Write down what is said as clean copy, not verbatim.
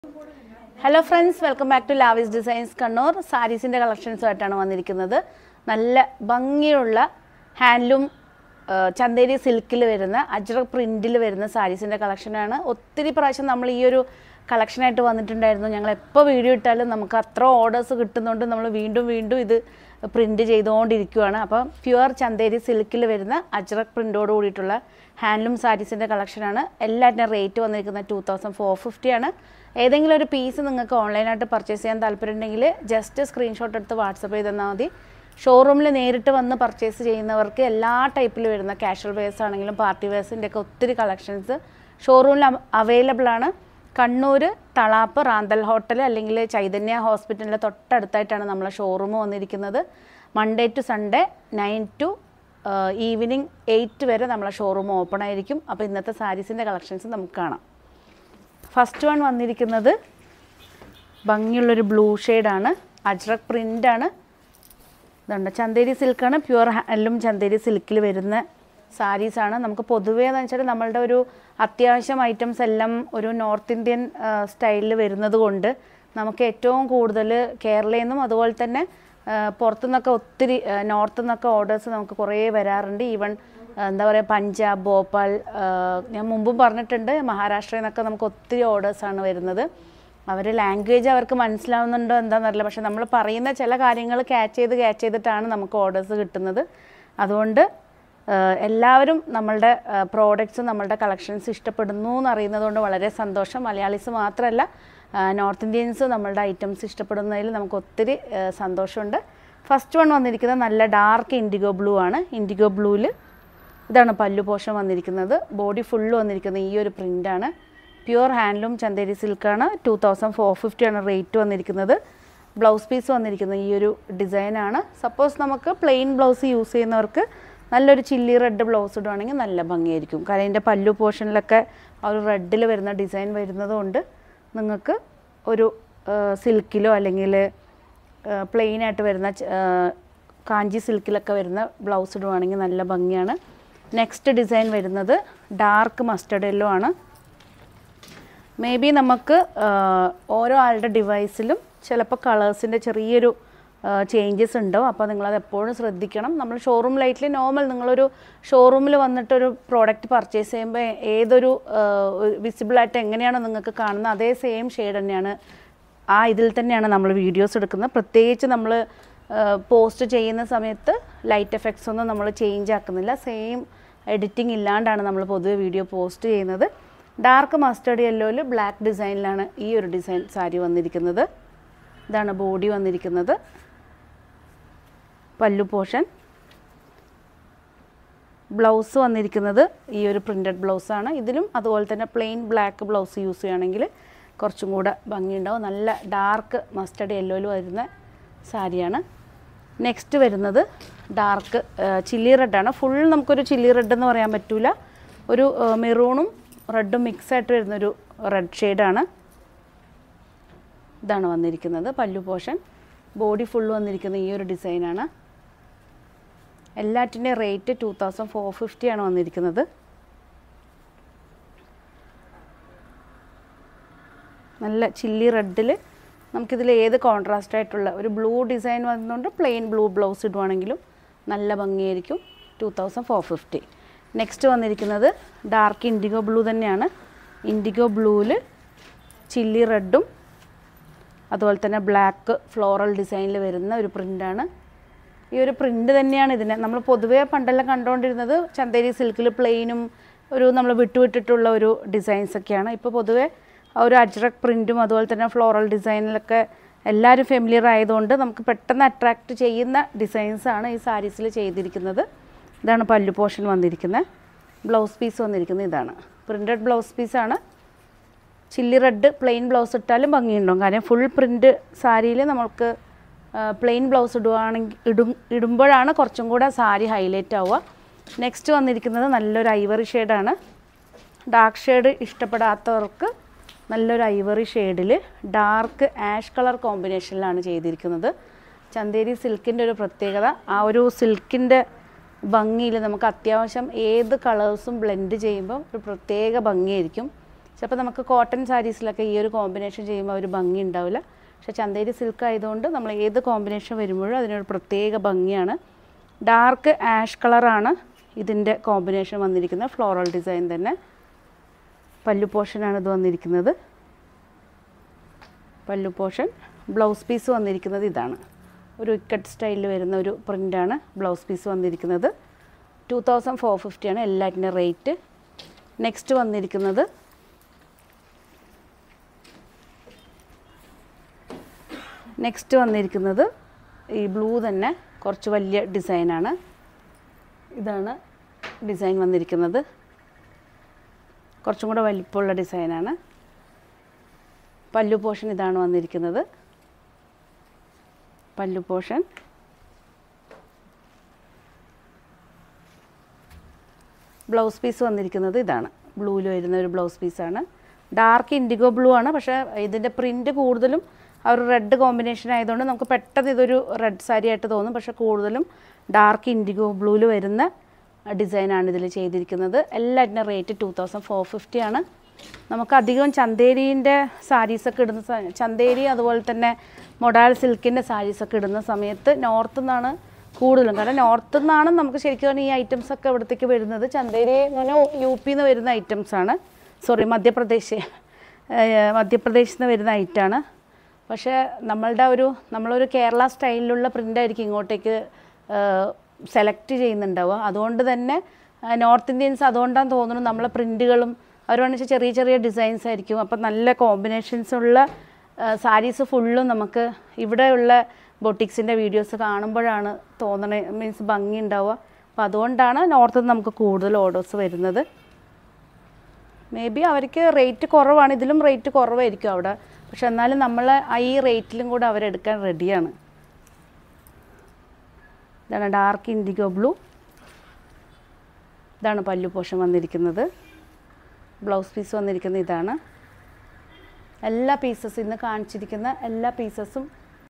Hello friends, welcome back to Laavyz Designs Kannur. Sarees in the collections ആയിട്ടാണ് വന്നിരിക്കുന്നത്. നല്ല ഭംഗിയുള്ള handloom Chandery silkil വരുന്ന ajrak printൽ വരുന്ന sareesന്റെ collection ആണ്. ഒത്തിരി പ്രാവശ്യം നമ്മൾ ഈ ഒരു collection ആയിട്ട് വന്നിട്ടുണ്ടായിരുന്നു. ഞങ്ങൾ എപ്പോൾ വീഡിയോ ഇട്ടാലും നമുക്ക് അത്ര ഓർഡേഴ്സ് കിട്ടുന്നുണ്ട്. നമ്മൾ വീണ്ടും ഇത് പ്രിന്റ് ചെയ്തുകൊണ്ടിരിക്കുകയാണ്. അപ്പോൾ പ്യുവർ Chandery silkil വരുന്ന ajrak പ്രിന്റോട് കൂടിയിട്ടുള്ള handloom sareesന്റെ collection ആണ്. എല്ലാറ്റിനും റേറ്റ് വന്നിരിക്കുന്നത് 2450 ആണ്. ഏതെങ്കിലും ഒരു പീസ് നിങ്ങൾക്ക് ഓൺലൈനായിട്ട് പർച്ചേസ് ചെയ്യാൻ താല്പര്യമുണ്ടെങ്കിൽ ജസ്റ്റ് സ്ക്രീൻഷോട്ട് എടുത്ത് വാട്സപ്പ് ചെയ്ത് തന്നാൽ മതി. ഷോറൂമിൽ നേരിട്ട് വന്ന് പർച്ചേസ് ചെയ്യുന്നവർക്ക് എല്ലാ ടൈപ്പിൽ വരുന്ന കാഷ്വൽ വെയർസ് ആണെങ്കിലും പാർട്ടി വെയർസിൻ്റെ ഒക്കെ ഒത്തിരി കളക്ഷൻസ് ഷോറൂമിൽ അവൈലബിൾ ആണ്. കണ്ണൂർ തളാപ്പ് റാന്തൽ ഹോട്ടൽ അല്ലെങ്കിൽ ചൈതന്യ ഹോസ്പിറ്റലിൻ്റെ തൊട്ടടുത്തായിട്ടാണ് നമ്മളെ ഷോറൂം വന്നിരിക്കുന്നത്. Monday to Sunday 9 to evening 8 വരെ നമ്മളെ ഷോറൂം ഓപ്പൺ ആയിരിക്കും. അപ്പോൾ ഇന്നത്തെ സാരീസിൻ്റെ കളക്ഷൻസ് നമുക്ക് കാണാം. ഫസ്റ്റ് വൺ വന്നിരിക്കുന്നത് ഭംഗിയുള്ളൊരു ബ്ലൂ ഷെയ്ഡാണ്. അജ്രക് പ്രിൻ്റാണ്. ഇതുണ്ട് ചന്ദേരി സിൽക്കാണ്. പ്യുവർ ഹാൻഡ്ലൂം ചന്ദേരി സിൽക്കിൽ വരുന്ന സാരീസാണ്. നമുക്ക് പൊതുവേ എന്ന് വെച്ചാൽ നമ്മളുടെ ഒരു അത്യാവശ്യം ഐറ്റംസ് എല്ലാം ഒരു നോർത്ത് ഇന്ത്യൻ സ്റ്റൈലിൽ വരുന്നത് കൊണ്ട് നമുക്ക് ഏറ്റവും കൂടുതൽ കേരളയിൽ നിന്നും അതുപോലെ തന്നെ പുറത്തുനിന്നൊക്കെ ഒത്തിരി നോർത്ത് നിന്നൊക്കെ ഓർഡേഴ്സ് നമുക്ക് കുറേ വരാറുണ്ട്. ഈവൻ എന്താ പറയുക പഞ്ചാബ് ഭോപ്പാൽ ഞാൻ മുമ്പും പറഞ്ഞിട്ടുണ്ട് മഹാരാഷ്ട്രയിൽ നിന്നൊക്കെ നമുക്ക് ഒത്തിരി ഓർഡേഴ്സാണ് വരുന്നത്. അവർ ലാംഗ്വേജ് അവർക്ക് മനസ്സിലാവുന്നുണ്ടോ എന്താണെന്നറിയില്ല, പക്ഷെ നമ്മൾ പറയുന്ന ചില കാര്യങ്ങൾ ക്യാച്ച് ചെയ്തിട്ടാണ് നമുക്ക് ഓർഡേഴ്സ് കിട്ടുന്നത്. അതുകൊണ്ട് എല്ലാവരും നമ്മളുടെ പ്രോഡക്റ്റ്സ് നമ്മളുടെ കളക്ഷൻസ് ഇഷ്ടപ്പെടുന്നു എന്നറിയുന്നത് കൊണ്ട് വളരെ സന്തോഷം. മലയാളീസ് മാത്രമല്ല നോർത്ത് ഇന്ത്യൻസ് നമ്മളുടെ ഐറ്റംസ് ഇഷ്ടപ്പെടുന്നതിൽ നമുക്ക് ഒത്തിരി സന്തോഷമുണ്ട്. ഫസ്റ്റ് വൺ വന്നിരിക്കുന്നത് നല്ല ഡാർക്ക് ഇൻഡിഗോ ബ്ലൂ ആണ്. ഇൻഡിഗോ ബ്ലൂവിൽ ഇതാണ് പല്ലു പോർഷൻ വന്നിരിക്കുന്നത്. ബോഡി ഫുള്ള് വന്നിരിക്കുന്നത് ഈ ഒരു പ്രിൻ്റാണ്. Pure handloom Chanderi സിൽക്കാണ്. 2450 ആണ് റേറ്റ് വന്നിരിക്കുന്നത്. ബ്ലൗസ് പീസ് വന്നിരിക്കുന്നത് ഈ ഒരു ഡിസൈനാണ്. സപ്പോസ് നമുക്ക് പ്ലെയിൻ ബ്ലൗസ് യൂസ് ചെയ്യുന്നവർക്ക് നല്ലൊരു ചില്ലി റെഡ് ബ്ലൗസ് ഇടുവാണെങ്കിൽ നല്ല ഭംഗിയായിരിക്കും. കാരണം ഇതിൻ്റെ പല്ലു പോർഷനിലൊക്കെ ആ ഒരു റെഡിൽ വരുന്ന ഡിസൈൻ വരുന്നത് കൊണ്ട് നിങ്ങൾക്ക് ഒരു സിൽക്കിലോ അല്ലെങ്കിൽ പ്ലെയിനായിട്ട് വരുന്ന കാഞ്ചി സിൽക്കിലൊക്കെ വരുന്ന ബ്ലൗസ് ഇടുവാണെങ്കിൽ നല്ല ഭംഗിയാണ്. നെക്സ്റ്റ് ഡിസൈൻ വരുന്നത് ഡാർക്ക് മസ്റ്റർഡ് യെല്ലോ ആണ്. മേ ബി നമുക്ക് ഓരോ ആളുടെ ഡിവൈസിലും ചിലപ്പോൾ കളേഴ്സിൻ്റെ ചെറിയൊരു ചേഞ്ചസ് ഉണ്ടാവും. അപ്പോൾ നിങ്ങളത് എപ്പോഴും ശ്രദ്ധിക്കണം. നമ്മൾ ഷോറൂം ലൈറ്റിൽ നോർമൽ നിങ്ങളൊരു ഷോറൂമിൽ വന്നിട്ടൊരു പ്രോഡക്റ്റ് പർച്ചേസ് ചെയ്യുമ്പോൾ ഏതൊരു വിസിബിളായിട്ട് എങ്ങനെയാണോ നിങ്ങൾക്ക് കാണുന്നത് അതേ സെയിം ഷെയ്ഡ് തന്നെയാണ് ഇതിൽ തന്നെയാണ് നമ്മൾ വീഡിയോസ് എടുക്കുന്നത്. പ്രത്യേകിച്ച് നമ്മൾ പോസ്റ്റ് ചെയ്യുന്ന സമയത്ത് ലൈറ്റ് എഫക്ട്സ് ഒന്നും നമ്മൾ ചേഞ്ച് ആക്കുന്നില്ല. സെയിം എഡിറ്റിംഗ് ഇല്ലാണ്ടാണ് നമ്മൾ പൊതുവെ വീഡിയോ പോസ്റ്റ് ചെയ്യുന്നത്. ഡാർക്ക് മസ്റ്റേർഡ് യെല്ലോയിൽ ബ്ലാക്ക് ഡിസൈനിലാണ് ഈ ഒരു ഡിസൈൻ സാരി വന്നിരിക്കുന്നത്. ഇതാണ് ബോഡി വന്നിരിക്കുന്നത്. പല്ലു പോർഷൻ. ബ്ലൗസ് വന്നിരിക്കുന്നത് ഈ ഒരു പ്രിൻറ്റഡ് ബ്ലൗസാണ്. ഇതിലും അതുപോലെ തന്നെ പ്ലെയിൻ ബ്ലാക്ക് ബ്ലൗസ് യൂസ് ചെയ്യുകയാണെങ്കിൽ കുറച്ചും കൂടെ ഭംഗിയുണ്ടാവും. നല്ല ഡാർക്ക് മസ്റ്റേർഡ് യെല്ലോയിൽ വരുന്ന സാരിയാണ്. നെക്സ്റ്റ് വരുന്നത് ഡാർക്ക് ചില്ലി റെഡാണ്. ഫുൾ നമുക്കൊരു ചില്ലി റെഡ് എന്ന് പറയാൻ പറ്റില്ല. ഒരു മെറൂണും റെഡും മിക്സായിട്ട് വരുന്നൊരു റെഡ് ഷെയ്ഡാണ്. ഇതാണ് വന്നിരിക്കുന്നത് പല്ലു പോർഷൻ. ബോഡി ഫുൾ വന്നിരിക്കുന്ന ഈ ഒരു ഡിസൈനാണ്. എല്ലാറ്റിൻ്റെ റേറ്റ് 2450 ആണ് വന്നിരിക്കുന്നത്. നല്ല ചില്ലി റെഡിൽ നമുക്കിതിൽ ഏത് കോൺട്രാസ്റ്റ് ആയിട്ടുള്ള ഒരു ബ്ലൂ ഡിസൈൻ വന്നുകൊണ്ട് പ്ലെയിൻ ബ്ലൂ ബ്ലൗസ് ഇടുവാണെങ്കിലും നല്ല ഭംഗിയായിരിക്കും. 2450. നെക്സ്റ്റ് വന്നിരിക്കുന്നത് ഡാർക്ക് ഇൻഡിഗോ ബ്ലൂ തന്നെയാണ്. ഇൻഡിഗോ ബ്ലൂവിൽ ചില്ലി റെഡും അതുപോലെ തന്നെ ബ്ലാക്ക് ഫ്ലോറൽ ഡിസൈനിൽ വരുന്ന ഒരു പ്രിൻ്റാണ്. ഈ ഒരു പ്രിൻ്റ് തന്നെയാണ് ഇതിനെ നമ്മൾ പൊതുവേ പണ്ടെല്ലാം കണ്ടുകൊണ്ടിരുന്നത് ചന്ദേരി സിൽക്കിൽ പ്ലെയിനും ഒരു നമ്മൾ വിട്ടുവിട്ടിട്ടുള്ള ഒരു ഡിസൈൻസൊക്കെയാണ്. ഇപ്പോൾ പൊതുവേ ഒരു അജ്രക് പ്രിൻറ്റും അതുപോലെ തന്നെ ഫ്ലോറൽ ഡിസൈനിലൊക്കെ എല്ലാവരും ഫെമിലിയർ ആയതുകൊണ്ട് നമുക്ക് പെട്ടെന്ന് അട്രാക്റ്റ് ചെയ്യുന്ന ഡിസൈൻസാണ് ഈ സാരീസിൽ ചെയ്തിരിക്കുന്നത്. ഇതാണ് പല്ലു പോർഷൻ വന്നിരിക്കുന്നത്. ബ്ലൗസ് പീസ് വന്നിരിക്കുന്നത് ഇതാണ്. പ്രിൻറ്റഡ് ബ്ലൗസ് പീസാണ്. ചില്ലി റെഡ് പ്ലെയിൻ ബ്ലൗസ് ഇട്ടാലും ഭംഗിയുണ്ടാവും. കാരണം ഫുൾ പ്രിൻറ്റ് സാരിയിൽ നമുക്ക് പ്ലെയിൻ ബ്ലൗസ് ഇടുമ്പോഴാണ് കുറച്ചും കൂടെ സാരി ഹൈലൈറ്റ് ആവുക. നെക്സ്റ്റ് വന്നിരിക്കുന്നത് നല്ലൊരു ഐവറി ഷെയ്ഡാണ്. ഡാർക്ക് ഷെയ്ഡ് ഇഷ്ടപ്പെടാത്തവർക്ക് നല്ലൊരു ഐവറി ഷെയ്ഡിൽ ഡാർക്ക് ആഷ് കളർ കോമ്പിനേഷനിലാണ് ചെയ്തിരിക്കുന്നത്. ചന്ദേരി സിൽക്കിൻ്റെ ഒരു പ്രത്യേകത ആ ഒരു സിൽക്കിൻ്റെ ഭംഗിയിൽ നമുക്ക് അത്യാവശ്യം ഏത് കളേഴ്സും ബ്ലെൻഡ് ചെയ്യുമ്പോൾ ഒരു പ്രത്യേക ഭംഗിയായിരിക്കും. ചിലപ്പോൾ നമുക്ക് കോട്ടൺ സാരീസിലൊക്കെ ഈ ഒരു കോമ്പിനേഷൻ ചെയ്യുമ്പോൾ ഒരു ഭംഗി ഉണ്ടാവില്ല. പക്ഷേ ചന്തേരി സിൽക്ക് ആയതുകൊണ്ട് നമ്മൾ ഏത് കോമ്പിനേഷൻ വരുമ്പോഴും അതിനൊരു പ്രത്യേക ഭംഗിയാണ്. ഡാർക്ക് ആഷ് കളറാണ് ഇതിൻ്റെ കോമ്പിനേഷൻ വന്നിരിക്കുന്നത്. ഫ്ലോറൽ ഡിസൈൻ തന്നെ. പല്ലു പോർഷനാണ് ഇത് വന്നിരിക്കുന്നത്. പല്ലു പോർഷൻ. ബ്ലൗസ് പീസ് വന്നിരിക്കുന്നത് ഇതാണ്. ഒരു ഇക്കട്ട് സ്റ്റൈലിൽ വരുന്ന ഒരു പ്രിൻ്റാണ് ബ്ലൗസ് പീസ് വന്നിരിക്കുന്നത്. 2450 ആണ് എല്ലാറ്റിൻ്റെ റേറ്റ്. നെക്സ്റ്റ് വന്നിരിക്കുന്നത് ഈ ബ്ലൂ തന്നെ കുറച്ച് വലിയ ഡിസൈനാണ്. ഇതാണ് ഡിസൈൻ വന്നിരിക്കുന്നത്. കുറച്ചും കൂടെ വലിപ്പമുള്ള ഡിസൈനാണ്. പല്ലു പോർഷൻ ഇതാണ് വന്നിരിക്കുന്നത്. പല്ലു പോർഷൻ. ബ്ലൗസ് പീസ് വന്നിരിക്കുന്നത് ഇതാണ്. ബ്ലൂവിൽ വരുന്ന ഒരു ബ്ലൗസ് പീസാണ്. ഡാർക്ക് ഇൻഡിഗോ ബ്ലൂ ആണ്. പക്ഷേ ഇതിൻ്റെ പ്രിൻറ്റ് കൂടുതലും ആ ഒരു റെഡ് കോമ്പിനേഷൻ ആയതുകൊണ്ട് നമുക്ക് പെട്ടെന്ന് ഇതൊരു റെഡ് സാരി ആയിട്ട് തോന്നും. പക്ഷേ കൂടുതലും ഡാർക്ക് ഇൻഡിഗോ ബ്ലൂവിൽ വരുന്ന ഡിസൈനാണ് ഇതിൽ ചെയ്തിരിക്കുന്നത്. എല്ലാറ്റിൻ്റെ റേറ്റ് 2450 ആണ്. നമുക്ക് അധികം ചന്തേരീൻ്റെ സാരീസൊക്കെ ഇടുന്ന ചന്തേരി അതുപോലെ തന്നെ മൊഡാൽ സിൽക്കിൻ്റെ സാരീസൊക്കെ ഇടുന്ന സമയത്ത് നോർത്ത് നിന്നാണ് കൂടുതലും. കാരണം നോർത്ത് നിന്നാണ് നമുക്ക് ശരിക്കും പറഞ്ഞാൽ ഈ ഐറ്റംസൊക്കെ ഇവിടത്തേക്ക് വരുന്നത്. ചന്തേരി എന്ന് പറഞ്ഞാൽ UP നിന്ന് വരുന്ന ഐറ്റംസാണ്. സോറി, മധ്യപ്രദേശിൽ നിന്ന് വരുന്ന ഐറ്റമാണ്. പക്ഷേ നമ്മളൊരു കേരള സ്റ്റൈലിലുള്ള പ്രിൻ്റായിരിക്കും ഇങ്ങോട്ടേക്ക് സെലക്ട് ചെയ്യുന്നുണ്ടാവുക. അതുകൊണ്ട് തന്നെ നോർത്ത് ഇന്ത്യൻസ് അതുകൊണ്ടാണ് തോന്നുന്നു നമ്മളെ പ്രിൻറ്റുകളും അവരെന്ന് വെച്ചാൽ ചെറിയ ചെറിയ ഡിസൈൻസ് ആയിരിക്കും. അപ്പം നല്ല കോമ്പിനേഷൻസ് ഉള്ള സാരീസ് ഫുള്ളും നമുക്ക് ഇവിടെയുള്ള ബൊട്ടിക്സിൻ്റെ വീഡിയോസ് കാണുമ്പോഴാണ് മീൻസ് ഭംഗി ഉണ്ടാവുക. അപ്പോൾ അതുകൊണ്ടാണ് നോർത്ത് നിന്ന് നമുക്ക് കൂടുതൽ ഓർഡേഴ്സ് വരുന്നത്. മേ ബി അവർക്ക് റേറ്റ് കുറവാണ്, ഇതിലും റേറ്റ് കുറവായിരിക്കും അവിടെ. പക്ഷെ എന്നാലും നമ്മൾ ഈ റേറ്റിലും കൂടെ അവരെടുക്കാൻ റെഡിയാണ്. ഇതാണ് ഡാർക്ക് ഇൻഡിഗോ ബ്ലൂ. ഇതാണ് പല്ലു പോർഷൻ വന്നിരിക്കുന്നത്. ബ്ലൗസ് പീസ് വന്നിരിക്കുന്നത് ഇതാണ്. എല്ലാ പീസസും ഇന്ന് കാണിച്ചിരിക്കുന്ന എല്ലാ പീസസും